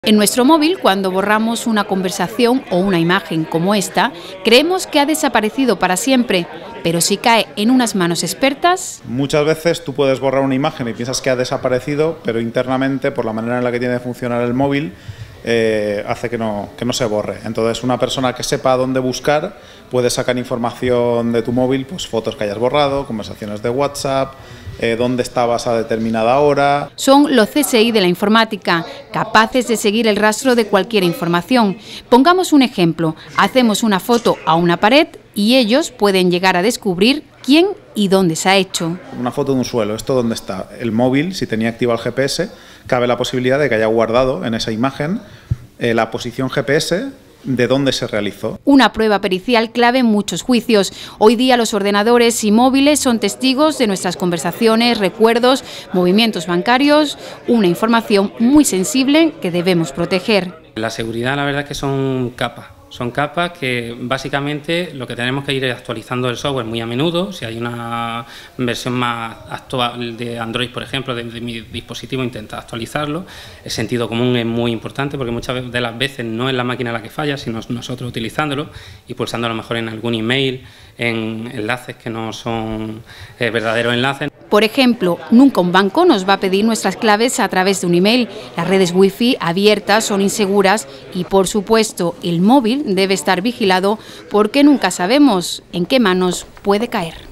En nuestro móvil, cuando borramos una conversación o una imagen como esta, creemos que ha desaparecido para siempre, pero si cae en unas manos expertas... Muchas veces tú puedes borrar una imagen y piensas que ha desaparecido, pero internamente, por la manera en la que tiene de funcionar el móvil, hace que no se borre. Entonces, una persona que sepa dónde buscar puede sacar información de tu móvil, pues fotos que hayas borrado, conversaciones de WhatsApp, dónde estabas a determinada hora. Son los CSI de la informática, capaces de seguir el rastro de cualquier información. Pongamos un ejemplo, hacemos una foto a una pared y ellos pueden llegar a descubrir quién y dónde se ha hecho. Una foto de un suelo, esto dónde está. El móvil, si tenía activado el GPS, cabe la posibilidad de que haya guardado en esa imagen la posición GPS de dónde se realizó. Una prueba pericial clave en muchos juicios. Hoy día los ordenadores y móviles son testigos de nuestras conversaciones, recuerdos, movimientos bancarios, una información muy sensible que debemos proteger. La seguridad, la verdad es que son capas. Son capas que básicamente lo que tenemos que ir es actualizando el software muy a menudo. Si hay una versión más actual de Android, por ejemplo, de mi dispositivo, intenta actualizarlo. El sentido común es muy importante porque muchas de las veces no es la máquina la que falla, sino nosotros utilizándolo y pulsando a lo mejor en algún email, en enlaces que no son verdaderos enlaces. Por ejemplo, nunca un banco nos va a pedir nuestras claves a través de un email. Las redes wifi abiertas son inseguras y, por supuesto, el móvil debe estar vigilado porque nunca sabemos en qué manos puede caer.